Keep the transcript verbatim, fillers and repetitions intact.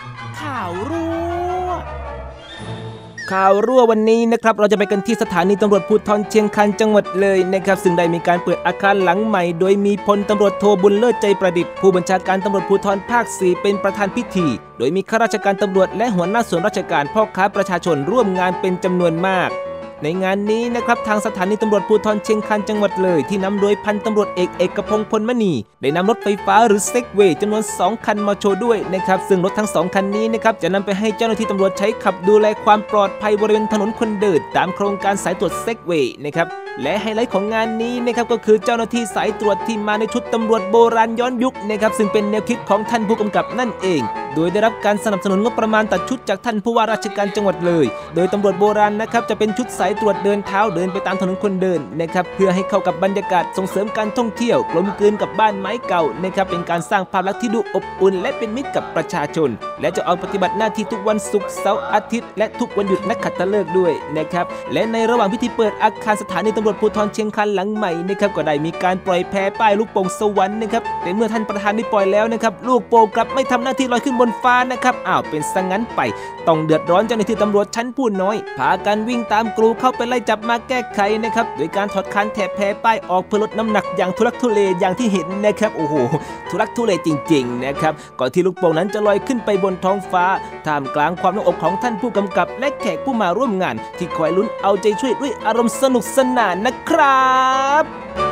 ข่าวรั่วข่าวรั่ววันนี้นะครับเราจะไปกันที่สถานีตำรวจภูธรเชียงคานจังหวัดเลยนะครับซึ่งได้มีการเปิดอาคารหลังใหม่โดยมีพลตำรวจโทบุญเลิศใจประดิษฐ์ผู้บัญชาการตำรวจภูธรภาคสี่เป็นประธานพิธีโดยมีข้าราชการตำรวจและหัวหน้าส่วนราชการพ่อค้าประชาชนร่วมงานเป็นจำนวนมากในงานนี้นะครับทางสถานีตำรวจภูธรเชียงคานจังหวัดเลยที่นำโดยพันตำรวจเอกเอกพงษ์พลมณีได้นำรถไฟฟ้าหรือเซกเวย์จำนวนสองคันมาโชว์ด้วยนะครับซึ่งรถทั้งสองคันนี้นะครับจะนำไปให้เจ้าหน้าที่ตำรวจใช้ขับดูแลความปลอดภัยบริเวณถนนคนเดินตามโครงการสายตรวจเซกเวย์นะครับและไฮไลท์ของงานนี้นะครับก็คือเจ้าหน้าที่สายตรวจที่มาในชุดตำรวจโบราณย้อนยุคนะครับซึ่งเป็นแนวคิดของท่านผู้กำกับนั่นเองโดยได้รับการสนับสนุนงบประมาณตัดชุดจากท่านผู้ว่าราชการจังหวัดเลยโดยตำรวจโบราณนะครับจะเป็นชุดสายตรวจเดินเท้าเดินไปตามถนนคนเดินนะครับเพื่อให้เข้ากับบรรยากาศส่งเสริมการท่องเที่ยวกลมกลืนกับบ้านไม้เก่านะครับเป็นการสร้างภาพลักษณ์ที่ดูอบอุ่นและเป็นมิตรกับประชาชนและจะออกปฏิบัติหน้าที่ทุกวันศุกร์เสาร์อาทิตย์และทุกวันหยุดนักขัตฤกษ์ด้วยนะครับและในระหว่างพิธีเปิดอาคารสถานีตำรวจภูธรเชียงคานหลังใหม่นะครับก็ได้มีการปล่อยแพป้ายลูกโป่งสวรรค์นะครับแต่เมื่อท่านประธานได้ปล่อยแล้วนะครับลูกโป่งกลับไม่ทำหน้าที่ลอยขึ้นบนฟ้านะครับอ้าวเป็นซะงั้นไปต้องเดือดร้อนเจ้าหน้าที่ตำรวจชั้นผู้น้อยพากันวิ่งตามกรูเข้าไปไล่จับมาแก้ไขนะครับโดยการถอดคานแถบแพป้ายออกเพื่อลดน้ำหนักอย่างทุลักทุเลอย่างที่เห็นนะครับโอ้โหทุลักทุเลจริงๆนะครับก่อนที่ลูกโป่งนั้นจะลอยขึ้นไปบนท้องฟ้าท่ามกลางความโล่งอกของท่านผู้กำกับและแขกผู้มาร่วมงานที่คอยลุ้นเอาใจช่วยด้วยอารมณ์สนุกสนานนะครับ